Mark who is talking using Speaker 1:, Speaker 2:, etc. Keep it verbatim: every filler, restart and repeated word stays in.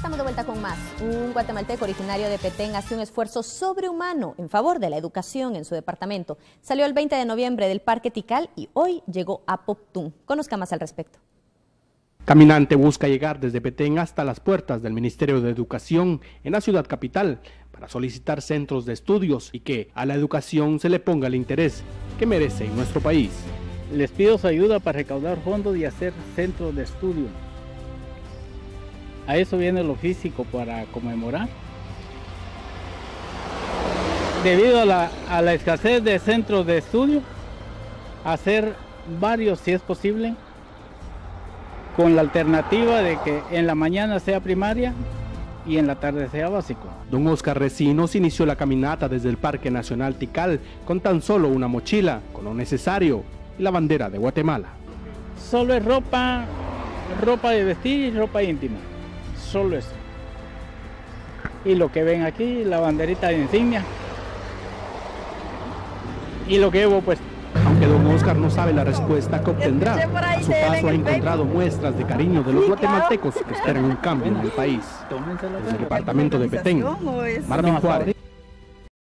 Speaker 1: Estamos de vuelta con más. Un guatemalteco originario de Petén hace un esfuerzo sobrehumano en favor de la educación en su departamento. Salió el veinte de noviembre del Parque Tikal y hoy llegó a Poptún. Conozca más al respecto.
Speaker 2: Caminante busca llegar desde Petén hasta las puertas del Ministerio de Educación en la ciudad capital para solicitar centros de estudios y que a la educación se le ponga el interés que merece en nuestro país.
Speaker 3: Les pido su ayuda para recaudar fondos y hacer centros de estudio. A eso viene lo físico para conmemorar. Debido a la, a la escasez de centros de estudio, hacer varios si es posible, con la alternativa de que en la mañana sea primaria y en la tarde sea básico.
Speaker 2: Don Oscar Recinos inició la caminata desde el Parque Nacional Tikal con tan solo una mochila, con lo necesario, y la bandera de Guatemala.
Speaker 3: Solo es ropa, ropa de vestir y ropa íntima, solo eso. Y lo que ven aquí, la banderita de insignia, y lo que llevo pues.
Speaker 2: Aunque don Oscar no sabe la respuesta que obtendrá, a su paso ha encontrado muestras de cariño de los guatemaltecos que esperan un cambio en el país. Desde el departamento de Petén, Marvin Juárez.